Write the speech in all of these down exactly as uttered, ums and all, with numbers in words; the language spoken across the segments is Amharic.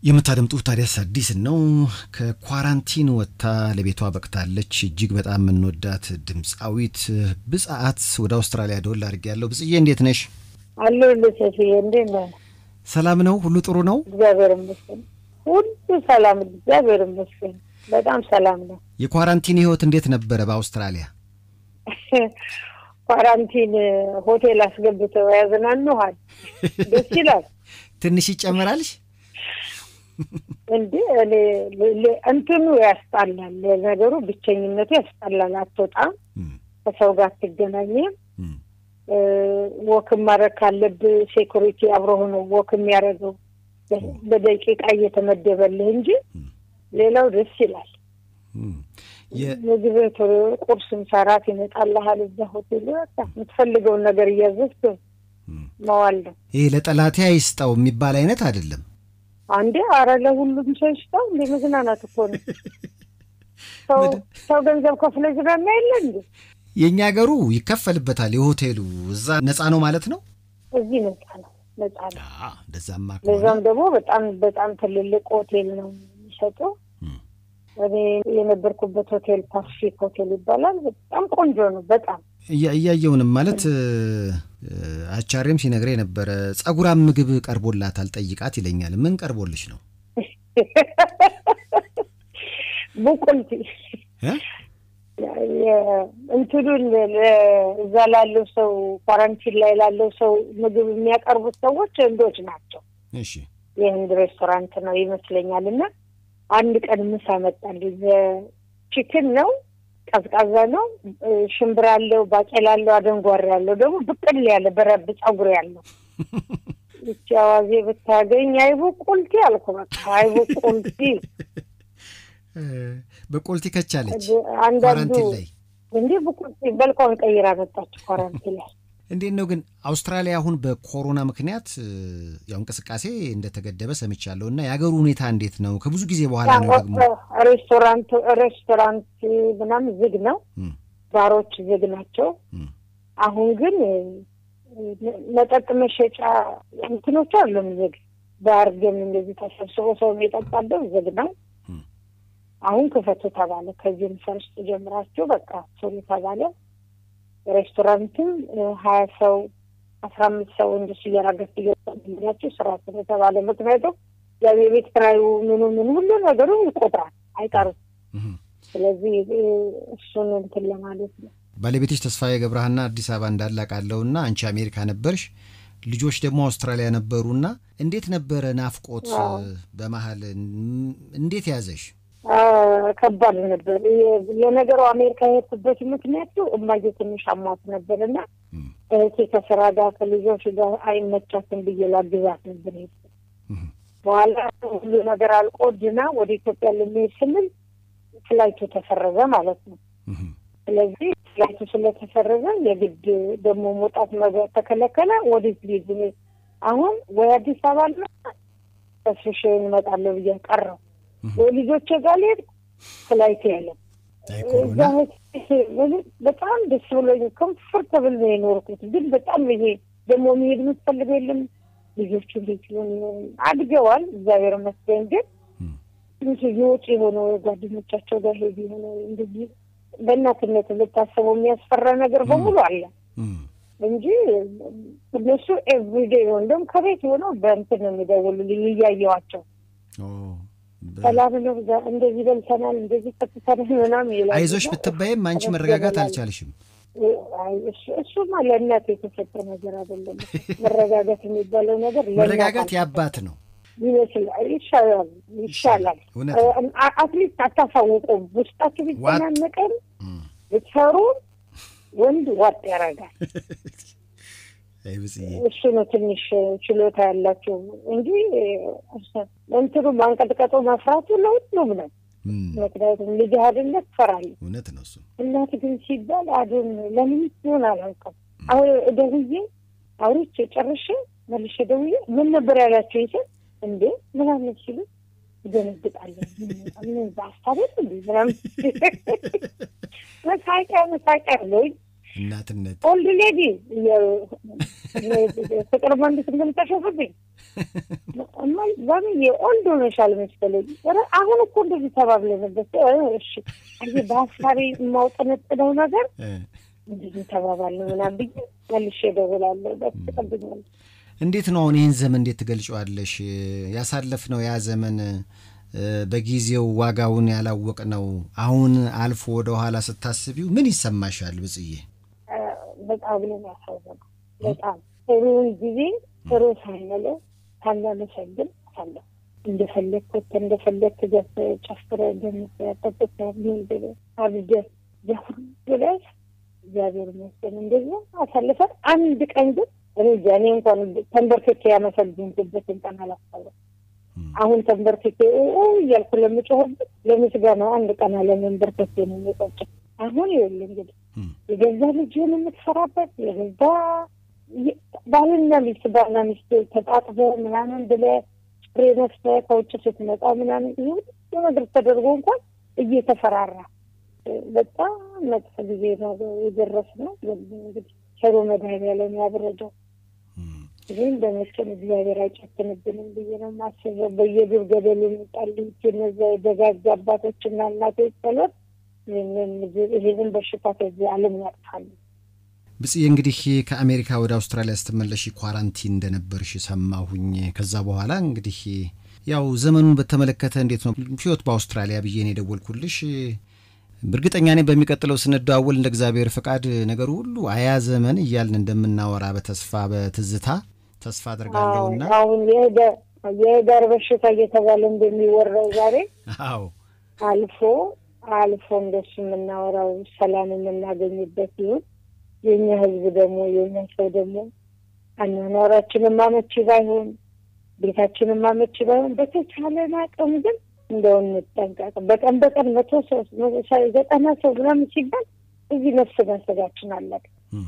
የምታደምጡት ታዲያስ አዲስ ነው ከኳራንቲን ወጣ ለቤቷ በቅታለች እጅግ በጣም እንወዳት ድምጻዊት ብፅአት ወደ አውስትራሊያ ዶላር ያለው ብጽዬ እንዴት ነሽ አለው ለሰፊዬ እንዴት ነው ሰላም ነው ሁሉ ጥሩ ነው እግዚአብሔር ይመስገን ሁሉ ሰላም እግዚአብሔር ይመስገን በጣም ሰላም ነው የኳራንቲን ህይወት እንዴት ነበር በአውስትራሊያ ኳራንቲን ሆቴል አስገብተው ያዘናኑሃል ደስ ይላል ትንሽ ይጨመራልሽ እንዴ እኔ እንትኑ ያስጣላል ነገሩ ብቸኝነቱ ያስጣላል አትወጣም ከሰው ጋር ትገናኘም ወክ ማረክ ካለብ ሴኩሪቲ አብሮ ሆኖ ወክ የሚያረጋው በደቂቃ እየተመደበልህ እንጂ ሌላው ደስ ይላል የምግብ ቁርስም ሰራት ይመጣልሃል እዛ ሆቴል ወጣ የምትፈልገው ነገር እያዘዝክ መዋል ነው ይሄ ለጠላቴ አይስጣው የሚባል አይነት አይደለም አንዴ አራለ ሁሉም ሰው ይስጣው ለመዝናናት እኮ ነው ሰው ሰው ገንዘብ ከፍለ ዝራና ይላል የኛ ሀገሩ ይከፈልበታል የሆቴሉ እዛ ነፃ ነው ማለት ነው እዚህ ነፃ ነው ነፃ ነው አዎ እንደዛማ ነው ለዛም ደግሞ በጣም በጣም ትልልቅ ሆቴል ነው የሚሰጠው እኔ የነበርኩበት ሆቴል ፓሲፊክ ሆቴል ይባላል በጣም ቆንጆ ነው በጣም ያያየውንም ማለት አቻሪም ሲነግረኝ ነበር ጸጉራም ምግብ ቀርቦላታል ጠይቃት ይለኛል ምን ቀርቦልሽ ነው ቡቁልቲ እ እንትዱን ዘላለው ሰው ኳራንቲን ላይ ላለው ሰው ምግብ የሚያቀርቡት ሰዎች እንዶች ናቸው እሺ የህንድ ሬስቶራንት ነው ይመስለኛልና አንድ ቀን ምሳ መጣልኝ ቺክን ነው ቀዝቃዛ ነው ሽምብራ አለው ባቄላ አለው አደንጓሬ አለው ደግሞ ብቅል ያለ በረብ ጸጉር ያለው እቻዋዜ ብታገኝ አይቡ ቁልቲ አልኩ በቃ አይቡ ቁልቲ በቁልቲ ከቻለች ኳራንቲን ላይ እንዴ በቁልቲ በልኮን ቀይራ መጣች ኳራንቲን ላይ እንዴት ነው ግን አውስትራሊያ አሁን በኮሮና ምክንያት ያው እንቅስቃሴ እንደተገደበ ሰምቻለሁና ያገሩ ሁኔታ እንዴት ነው ከብዙ ጊዜ በኋላ ነው ደግሞ ሬስቶራንት ሬስቶራንት ምናምን ዝግ ነው ባሮች ዝግ ናቸው አሁን ግን መጠጥ መሸጫ እንትኖች አሉ ዝግ ባር ግን እንደዚህ ተሰብስቦ ሰው የሚጠጣው ዝግ ነው አሁን ከፈቱ ተባለ ከዚህ ፈርስት ጀምራችሁ በቃ ሶሪ ተባለ ሬስቶራንትም ሀያ ሰው አስራ አምስት ሰው እንደዚህ ያራገፍ ይያችሁ ስራ ተባለ ምክንያቱም የቤት ኪራዩ ምኑ ምን ሁሉ ነገሩ ይቆጥራል አይቀርም ስለዚህ እሱን እንትን ለማለት ነው ባለቤትሽ ተስፋዬ ገብረሀና አዲስ አበባ እንዳላቃለውና አንቺ አሜሪካ ነበርሽ ልጆች ደግሞ አውስትራሊያ ነበሩና እንዴት ነበር ናፍቆት በመሃል እንዴት ያዘሽ ከባድ ነበር ለነገሩ አሜሪካ የሄድኩበት ምክንያቱ እማዬ ትንሽ አሟት ነበርና እህቴ ከስራ ጋር ከልጆች ጋር አይመቻትም ብዬ ላግዛት ነበር በኋላ ሁሉ ነገር አልቆድና ወደ ኢትዮጵያ ለመሄድ ስንል ፍላይቱ ተፈረዘ ማለት ነው ስለዚህ ፍላይቱ ስለተፈረዘ የግድ ደግሞ መውጣት መግባት ተከለከለ ወደ ሊዝ አሁን ወይ አዲስ አበባ ነው ተስሽን መጣለው ብዬ ቀረው ልጆች ጋር ሄድ ፍላይት ያለ በጣም ደስ ብሎኝ ኮምፎርታብል ነው የኖርኩት ግን በጣም ይሄ ደግሞ መሄድ የምትፈልገው የለም ልጆቹ ልጅውን አድገዋል እግዚአብሔር ይመስገን ግን ትንሽ ይወጪ ሆኖ ጓደኞቻቸው ጋር ሄድ ሆኖ እንደዚህ በእናትነት ልታስበው የሚያስፈራ ነገር በሙሉ አለ እንጂ እነሱ ኤቭሪዴይ ወንደም ከቤት ሆነው በእንትን ነው የሚደውሉልኝ እያየዋቸው ሰላም ነው እንደዚህ በልተናል እንደዚህ ተፈተናል ምናምን ይላል አይዞሽ ብትባይም አንቺ መረጋጋት አልቻልሽም እሱ ማለት እናት የተፈጠ ነገር አይደለም መረጋጋት የሚባለው ነገር መረጋጋት ያባት ነው ይመስላል ይሻላል ይሻላል አትሊስት አታሳውቁ ውስጣችሁ ቢተናነቀን ብትሰሩ ወንድ ዋጥ ያረጋል አይብስዬ እሱ ነው ትንሽ ችሎታ ያላችሁ እንጂ እንትሩ ማንቀጥቀጡ ማፍራቱ ነው ሁሉም ነው ምክንያቱም ልጅ አይደለ ፈራል እውነት ነው እሱ እናት ግን ሲባል አዱን ለምን ይሆን አላውቅም አሁን ደውዬ አውርቼ ጨርሼ መልሼ ደውዬ ምን ነበር ያላችሁ ይሰ እንዴ ምን አለችኝ ደንግጣለሁ ምን ባስታበል እንዴ ምናምን ለሳይቃ ለሳይቃ ነው እናትነት ኦልድ ሌዲ ፍቅር መንግስት እንደምታሸፍብኝ እማ ዛሬ የኦልድ ሆነሻል መሰለኝ ኧረ አሁን እኮ እንደዚህ ተባብለንበት እሺ አንዴ ባሳሪ ማውጠነጥነው ነገር እንደዚህ ተባባልን ምናምን ብዬ መልሼ ደውላለሁ በተቀበል እንዴት ነው አሁን ይሄን ዘመን እንዴት ትገልጫዋለሽ ያሳለፍነው ያ ዘመን በጊዜው ዋጋውን ያላወቅነው አሁን አልፎ ወደ ኋላ ስታስቢው ምን ይሰማሻል ብጽዬ በጣም ነው ያሳዝነው በጣም ጥሩ ጊዜ ጥሩ ሳይመለ ታናለሽግን አለ እንደፈለኩት እንደፈለኩት ጨፍረ እንደምትጠጥቅ እንደዚህ አብጀ ያሁን እግዚአብሔር ይመስገን እንደዚህ አሳልፈ አንድ ቀን ግን እኔ እንኳን ተንበርክኬ ያመሰግንኩበት እንኳን አላፈረ አሁን ተንበርክኬ እያልኩ ለምጮህበት ለምስጋና አንድ ቀን አለመንበርከኬ ነው የቆጨ አሁን ይኸውልህ እንግዲህ የገዛ ልጅን የምትፈራበት የገዛ ባልና ሚስት ባልና ሚስት ተጣጥበው ምናምን ብለህ ፍሬ ነፍሰህ ከውጭ ስትመጣ ምናምን ይሁን ነገር ተደርጎ እንኳን እየተፈራራ በጣም መጥፎ ጊዜ ነው የደረስነው እንግዲህ ሸሮ መድኃኒዓለም ያብረደው ግን በመቼም እግዚአብሔር አይጨክንብንም ብዬ ነው የማስበው በየዱር ገደሉ የሚጣሉት እነዛ የደጋግ አባቶችና እናቶች ጸሎት ይሄንን በሽታ ከዚህ ዓለም ያጥፋል ብጽዬ እንግዲህ ከአሜሪካ ወደ አውስትራሊያ ስትመለሺ ኳራንቲን እንደነበርሽ ሰማሁኝ ከዛ በኋላ እንግዲህ ያው ዘመኑን በተመለከተ እንዴት ነው ህይወት በአውስትራሊያ ብዬ ነው ደወልኩልሽ በርግጠኛ ነኝ በሚቀጥለው ስንደዋወል እንደ እግዚአብሔር ፍቃድ ነገር ሁሉ አያ ዘመን ይያልን እንደምናወራ በተስፋ በትዝታ ተስፋ አደርጋለሁና አሁን የደ የዳር በሽታ እየተባለ እንደሚወራው ዛሬ አዎ አልፎ አልፎ እንደሱ የምናወራው ሰላም የምናገኝበት ይሁን የኛ ህዝብ ደግሞ የኛ ሰው ደግሞ አናኖራችንን ማመች ባይሆን ቤታችንን ማመች ባይሆን በተቻለ አቅም ግን እንደው እንጠንቀቅ በቀን በቀን መቶ ሰው ዘጠና ሰው ምናምን ሲባል እዚህ ነፍስ በስጋችን አለቀ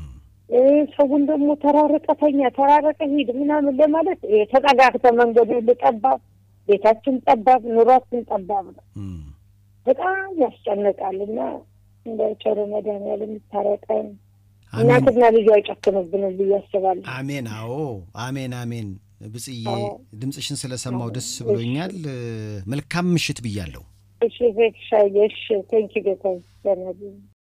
ሰውን ደግሞ ተራርቀተኛ ተራረቀ ሂድ ምናምን ለማለት የተጠጋግተ መንገዱ ልጠባብ ቤታችን ጠባብ ኑሯችን ጠባብ ነው በጣም ያስጨንቃልና እንደ ቸር መድኃኒዓለም ይታረቀን እናትና ልጅ አይጨክኑብን ብዬ አስባለሁ አሜን አዎ አሜን አሜን ብጽዬ ድምጽሽን ስለሰማው ደስ ብሎኛል መልካም ምሽት ብያለሁ እሺ እሺ እሺ ቴንክ ዩ